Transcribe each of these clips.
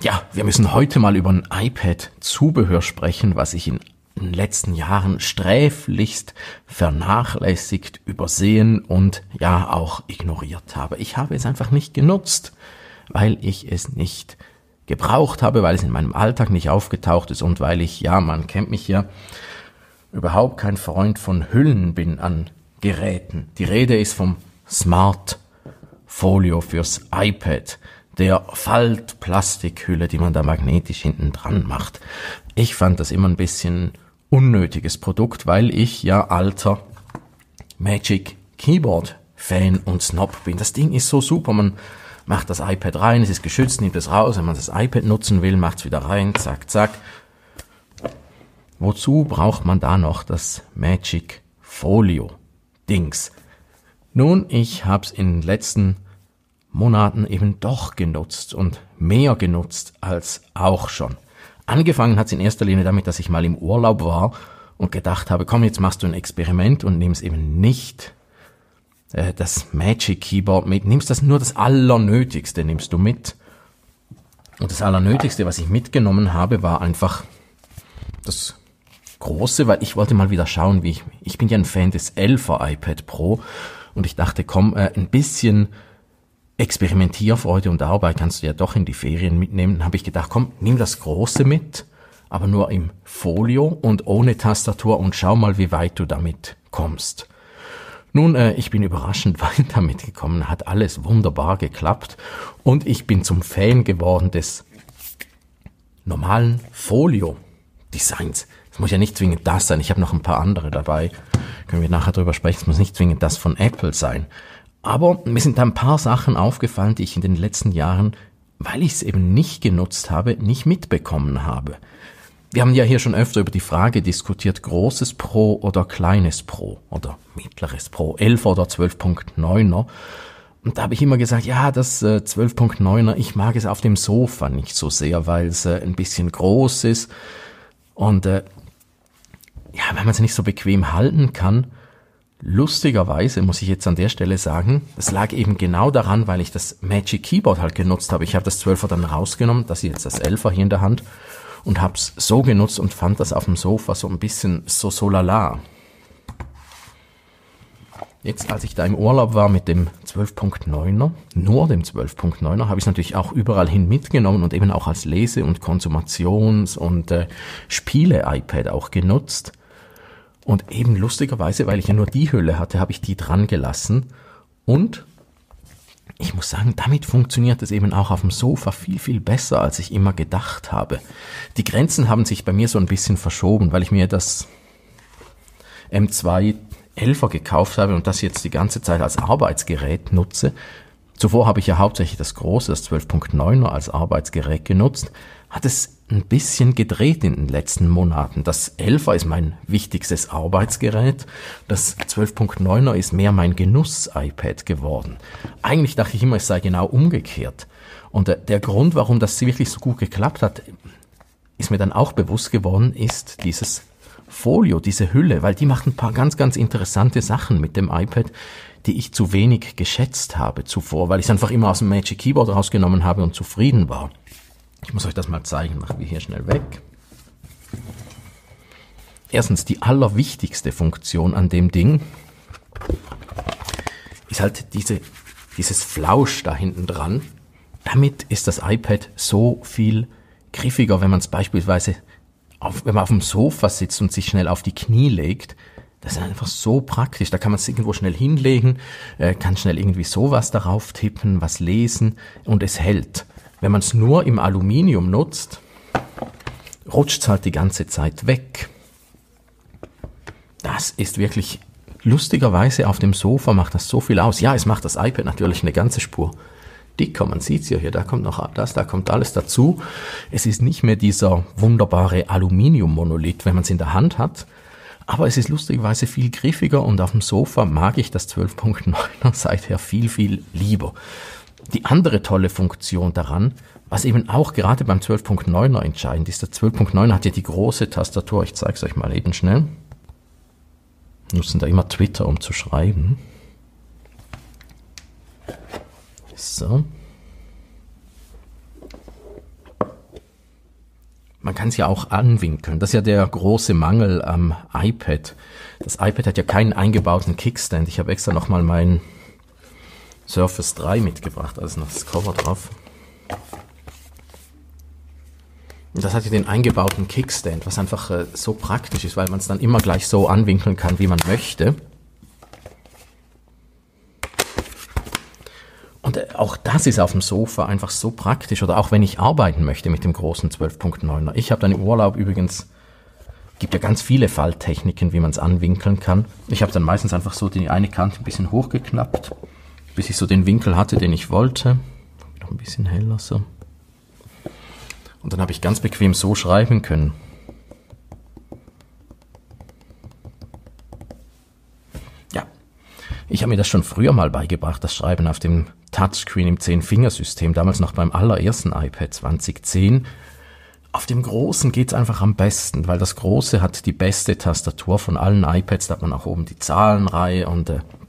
Ja, wir müssen heute mal über ein iPad-Zubehör sprechen, was ich in den letzten Jahren sträflichst vernachlässigt, übersehen und ja auch ignoriert habe. Ich habe es einfach nicht genutzt, weil ich es nicht gebraucht habe, weil es in meinem Alltag nicht aufgetaucht ist und weil ich, ja, man kennt mich ja, überhaupt kein Freund von Hüllen bin an Geräten. Die Rede ist vom Smart Folio fürs iPad, der Faltplastikhülle, die man da magnetisch hinten dran macht. Ich fand das immer ein bisschen unnötiges Produkt, weil ich ja alter Magic Keyboard Fan und Snob bin. Das Ding ist so super, man macht das iPad rein, es ist geschützt, nimmt es raus, wenn man das iPad nutzen will, macht es wieder rein, zack, zack. Wozu braucht man da noch das Magic Folio Dings? Nun, ich habe es in den letzten Monaten eben doch genutzt und mehr genutzt als auch schon. Angefangen hat es in erster Linie damit, dass ich mal im Urlaub war und gedacht habe, komm, jetzt machst du ein Experiment und nimmst eben nicht das Magic Keyboard mit, nimmst das Allernötigste nimmst du mit. Und das Allernötigste, was ich mitgenommen habe, war einfach das Große, weil ich wollte mal wieder schauen, ich bin ja ein Fan des 11er iPad Pro und ich dachte, komm, ein bisschen Experimentierfreude und Arbeit kannst du ja doch in die Ferien mitnehmen. Dann habe ich gedacht, komm, nimm das Große mit, aber nur im Folio und ohne Tastatur und schau mal, wie weit du damit kommst. Nun, ich bin überraschend weit damit gekommen, hat alles wunderbar geklappt und ich bin zum Fan geworden des normalen Folio-Designs. Es muss ja nicht zwingend das sein, ich habe noch ein paar andere dabei, können wir nachher drüber sprechen, es muss nicht zwingend das von Apple sein. Aber mir sind da ein paar Sachen aufgefallen, die ich in den letzten Jahren, weil ich es eben nicht genutzt habe, nicht mitbekommen habe. Wir haben ja hier schon öfter über die Frage diskutiert, großes Pro oder kleines Pro oder mittleres Pro, 11 oder 12.9er. Und da habe ich immer gesagt, ja, das 12.9er, ich mag es auf dem Sofa nicht so sehr, weil es ein bisschen groß ist. Und ja, wenn man es nicht so bequem halten kann, lustigerweise muss ich jetzt an der Stelle sagen, es lag eben genau daran, weil ich das Magic Keyboard halt genutzt habe. Ich habe das 12er dann rausgenommen, das ist jetzt das 11er hier in der Hand und habe es so genutzt und fand das auf dem Sofa so ein bisschen so lala. Jetzt, als ich da im Urlaub war mit dem 12.9er, nur dem 12.9er, habe ich es natürlich auch überall hin mitgenommen und eben auch als Lese- und Konsumations- und Spiele-iPad auch genutzt. Und eben lustigerweise, weil ich ja nur die Hülle hatte, habe ich die dran gelassen. Und ich muss sagen, damit funktioniert es eben auch auf dem Sofa viel, viel besser, als ich immer gedacht habe. Die Grenzen haben sich bei mir so ein bisschen verschoben, weil ich mir das M2 11er gekauft habe und das jetzt die ganze Zeit als Arbeitsgerät nutze. Zuvor habe ich ja hauptsächlich das große, das 12.9er als Arbeitsgerät genutzt, hat es ein bisschen gedreht in den letzten Monaten. Das 11er ist mein wichtigstes Arbeitsgerät, das 12.9er ist mehr mein Genuss-iPad geworden. Eigentlich dachte ich immer, es sei genau umgekehrt. Und der Grund, warum das wirklich so gut geklappt hat, ist mir dann auch bewusst geworden, ist dieses Folio, diese Hülle, weil die macht ein paar ganz, ganz interessante Sachen mit dem iPad, die ich zu wenig geschätzt habe zuvor, weil ich es einfach immer aus dem Magic Keyboard rausgenommen habe und zufrieden war. Ich muss euch das mal zeigen, machen wir hier schnell weg. Erstens, die allerwichtigste Funktion an dem Ding ist halt dieses Flausch da hinten dran. Damit ist das iPad so viel griffiger, wenn man es beispielsweise, wenn man auf dem Sofa sitzt und sich schnell auf die Knie legt. Das ist einfach so praktisch. Da kann man es irgendwo schnell hinlegen, kann schnell irgendwie sowas darauf tippen, was lesen und es hält. Wenn man es nur im Aluminium nutzt, rutscht es halt die ganze Zeit weg. Das ist wirklich, lustigerweise auf dem Sofa macht das so viel aus. Ja, es macht das iPad natürlich eine ganze Spur dicker. Man sieht es ja hier, da kommt noch das, da kommt alles dazu. Es ist nicht mehr dieser wunderbare Aluminium-Monolith, wenn man es in der Hand hat. Aber es ist lustigerweise viel griffiger und auf dem Sofa mag ich das 12.9er seither viel, viel lieber. Die andere tolle Funktion daran, was eben auch gerade beim 12.9er entscheidend ist, der 12.9er hat ja die große Tastatur, ich zeige es euch mal eben schnell. Wir nutzen da immer Twitter, um zu schreiben. So. man kann es ja auch anwinkeln. Das ist ja der große Mangel am iPad. Das iPad hat ja keinen eingebauten Kickstand. Ich habe extra nochmal meinen Surface 3 mitgebracht, also noch das Cover drauf. Und das hat ja den eingebauten Kickstand, was einfach so praktisch ist, weil man es dann immer gleich so anwinkeln kann, wie man möchte. Und auch das ist auf dem Sofa einfach so praktisch. Oder auch wenn ich arbeiten möchte mit dem großen 12.9er. Ich habe dann im Urlaub übrigens, gibt ja ganz viele Falttechniken, wie man es anwinkeln kann. Ich habe dann meistens einfach so die eine Kante ein bisschen hochgeknappt, bis ich so den Winkel hatte, den ich wollte. Noch ein bisschen heller so. Und dann habe ich ganz bequem so schreiben können. Ja, ich habe mir das schon früher mal beigebracht, das Schreiben auf dem Touchscreen im 10-Fingersystem, damals noch beim allerersten iPad 2010. Auf dem Großen geht's einfach am besten, weil das Große hat die beste Tastatur von allen iPads, da hat man auch oben die Zahlenreihe und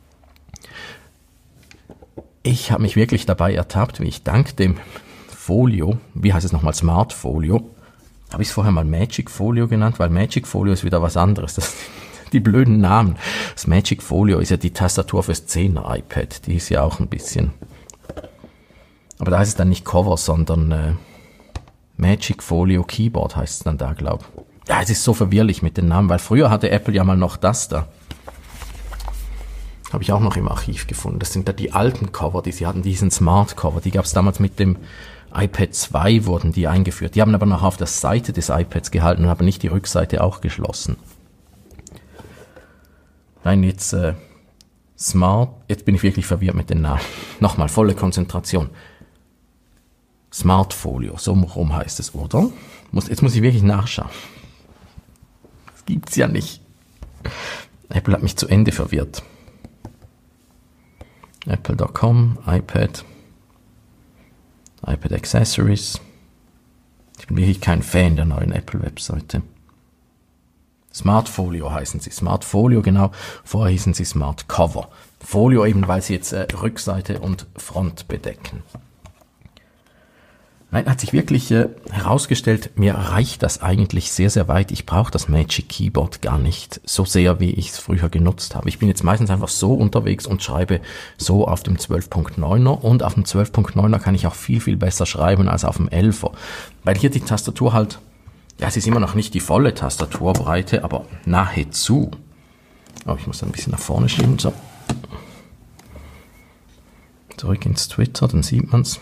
ich habe mich wirklich dabei ertappt, wie ich dank dem Folio, wie heißt es nochmal, Smart Folio, habe ich es vorher mal Magic Folio genannt, weil Magic Folio ist wieder was anderes, das die blöden Namen. Das Magic Folio ist ja die Tastatur fürs 10er iPad, die ist ja auch ein bisschen, aber da heißt es dann nicht Cover, sondern Magic Folio Keyboard heißt es dann da, glaube ich. Ja, es ist so verwirrlich mit den Namen, weil früher hatte Apple ja mal noch das da. Habe ich auch noch im Archiv gefunden. Das sind da die alten Cover, die sie hatten, diesen Smart Cover. Die gab es damals mit dem iPad 2 wurden die eingeführt. Die haben aber noch auf der Seite des iPads gehalten und haben nicht die Rückseite auch geschlossen. Nein, jetzt Smart, jetzt bin ich wirklich verwirrt mit den Namen. Nochmal, volle Konzentration. Smart Folio, so rum heißt es, oder? Jetzt muss ich wirklich nachschauen. Das gibt's ja nicht. Apple hat mich zu Ende verwirrt. Apple.com, iPad Accessories. Ich bin wirklich kein Fan der neuen Apple-Webseite. Smart Folio heißen sie. Smart Folio, genau. Vorher hießen sie Smart Cover. Folio eben, weil sie jetzt Rückseite und Front bedecken. Nein, hat sich wirklich herausgestellt, mir reicht das eigentlich sehr, sehr weit. Ich brauche das Magic Keyboard gar nicht so sehr, wie ich es früher genutzt habe. Ich bin jetzt meistens einfach so unterwegs und schreibe so auf dem 12.9er und auf dem 12.9er kann ich auch viel, viel besser schreiben als auf dem 11er. Weil hier die Tastatur halt, ja, es ist immer noch nicht die volle Tastaturbreite, aber nahezu. Oh, ich muss da ein bisschen nach vorne schieben, so. Zurück ins Twitter, dann sieht man's.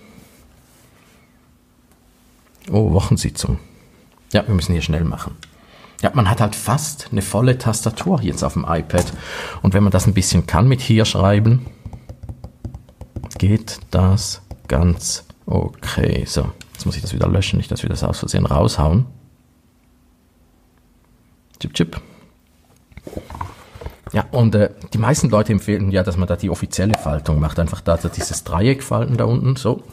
Oh, Wochensitzung. Ja, wir müssen hier schnell machen. Ja, man hat halt fast eine volle Tastatur jetzt auf dem iPad. Und wenn man das ein bisschen kann mit hier schreiben, geht das ganz okay. So, jetzt muss ich das wieder löschen, nicht, dass wir das aus Versehen raushauen. Chip, chip. Ja, und die meisten Leute empfehlen ja, dass man da die offizielle Faltung macht. Einfach da dieses Dreieckfalten da unten, so.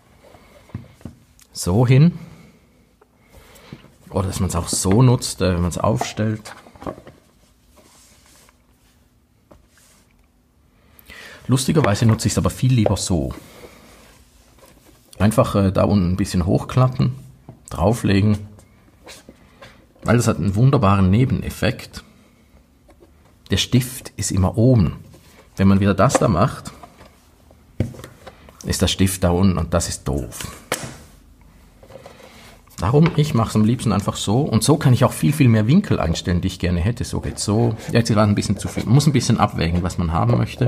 So hin. Oder dass man es auch so nutzt, wenn man es aufstellt. Lustigerweise nutze ich es aber viel lieber so. Einfach da unten ein bisschen hochklappen, drauflegen, weil das hat einen wunderbaren Nebeneffekt. Der Stift ist immer oben. Wenn man wieder das da macht, ist der Stift da unten und das ist doof. Darum, ich mache es am liebsten einfach so. Und so kann ich auch viel, viel mehr Winkel einstellen, die ich gerne hätte. So geht's so. Jetzt war ein bisschen zu viel. Man muss ein bisschen abwägen, was man haben möchte.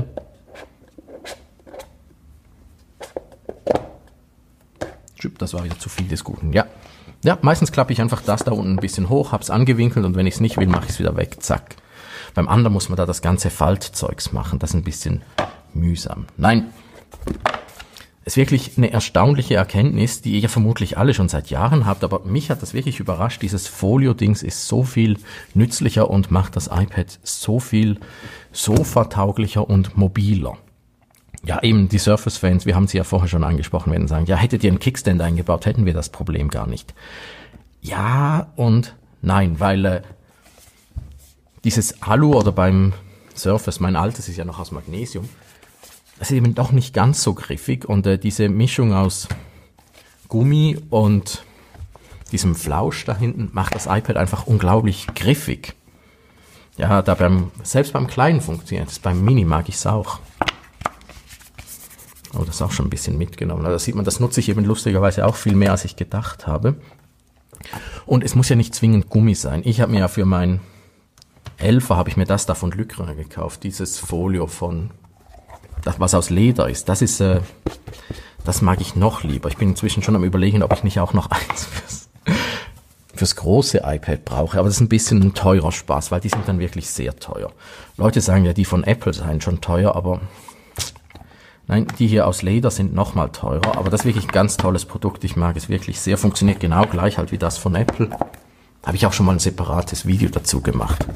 Das war wieder zu viel des Guten. Ja, meistens klappe ich einfach das da unten ein bisschen hoch, habe es angewinkelt und wenn ich es nicht will, mache ich es wieder weg. Zack. Beim anderen muss man da das ganze Faltzeugs machen. Das ist ein bisschen mühsam. Nein. Es ist wirklich eine erstaunliche Erkenntnis, die ihr ja vermutlich alle schon seit Jahren habt, aber mich hat das wirklich überrascht. Dieses Folio-Dings ist so viel nützlicher und macht das iPad so viel sofatauglicher und mobiler. Ja, eben die Surface-Fans, wir haben sie ja vorher schon angesprochen, werden sagen, ja, hättet ihr einen Kickstand eingebaut, hätten wir das Problem gar nicht. Ja und nein, weil dieses Alu oder beim Surface, mein altes ist ja noch aus Magnesium, das ist eben doch nicht ganz so griffig und diese Mischung aus Gummi und diesem Flausch da hinten macht das iPad einfach unglaublich griffig. Ja, selbst beim Kleinen funktioniert es, beim Mini mag ich es auch. Oh, das ist auch schon ein bisschen mitgenommen. Da sieht man, das nutze ich eben lustigerweise auch viel mehr, als ich gedacht habe. Und es muss ja nicht zwingend Gummi sein. Ich habe mir ja für mein 11er habe ich mir das da von Lycra gekauft, dieses Folio was aus Leder ist. Das mag ich noch lieber. Ich bin inzwischen schon am Überlegen, ob ich nicht auch noch eins fürs große iPad brauche. Aber das ist ein bisschen ein teurer Spaß, weil die sind dann wirklich sehr teuer. Leute sagen ja, die von Apple seien schon teuer, aber nein, die hier aus Leder sind nochmal teurer. Aber das ist wirklich ein ganz tolles Produkt. Ich mag es wirklich sehr. Funktioniert genau gleich halt wie das von Apple. Da habe ich auch schon mal ein separates Video dazu gemacht.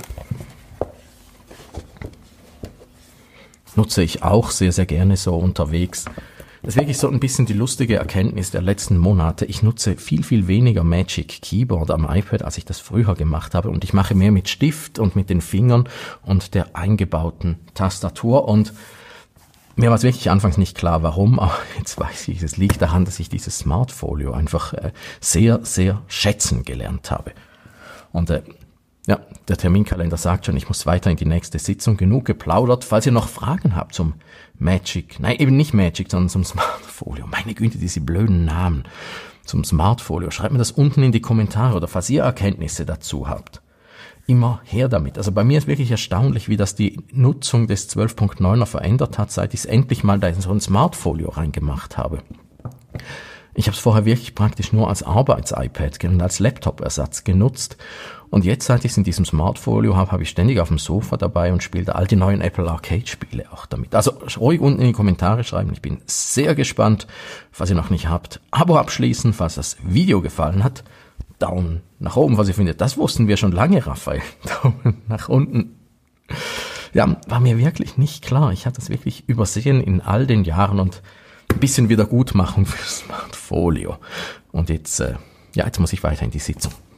Nutze ich auch sehr, sehr gerne so unterwegs. Das ist wirklich so ein bisschen die lustige Erkenntnis der letzten Monate. Ich nutze viel, viel weniger Magic Keyboard am iPad, als ich das früher gemacht habe. Und ich mache mehr mit Stift und mit den Fingern und der eingebauten Tastatur. Und mir war es wirklich anfangs nicht klar, warum. Aber jetzt weiß ich, es liegt daran, dass ich dieses Smart Folio einfach sehr, sehr schätzen gelernt habe. Und ja, der Terminkalender sagt schon, ich muss weiter in die nächste Sitzung. Genug geplaudert. Falls ihr noch Fragen habt zum Magic, nein, eben nicht Magic, sondern zum Smart Folio. Meine Güte, diese blöden Namen. Zum Smart Folio. Schreibt mir das unten in die Kommentare oder falls ihr Erkenntnisse dazu habt. Immer her damit. Also bei mir ist wirklich erstaunlich, wie das die Nutzung des 12.9er verändert hat, seit ich es endlich mal da in so ein Smart Folio reingemacht habe. Ich habe es vorher wirklich praktisch nur als Arbeits-iPad und als Laptop-Ersatz genutzt. Und jetzt, seit ich es in diesem Smartfolio habe ich ständig auf dem Sofa dabei und spiele all die neuen Apple Arcade-Spiele auch damit. Also ruhig unten in die Kommentare schreiben. Ich bin sehr gespannt, falls ihr noch nicht habt. Abo abschließen, falls das Video gefallen hat. Daumen nach oben, was ihr findet. Das wussten wir schon lange, Raphael. Daumen nach unten. Ja, war mir wirklich nicht klar. Ich hatte das wirklich übersehen in all den Jahren und ein bisschen Wiedergutmachung für Smartfolio. Und jetzt muss ich weiter in die Sitzung.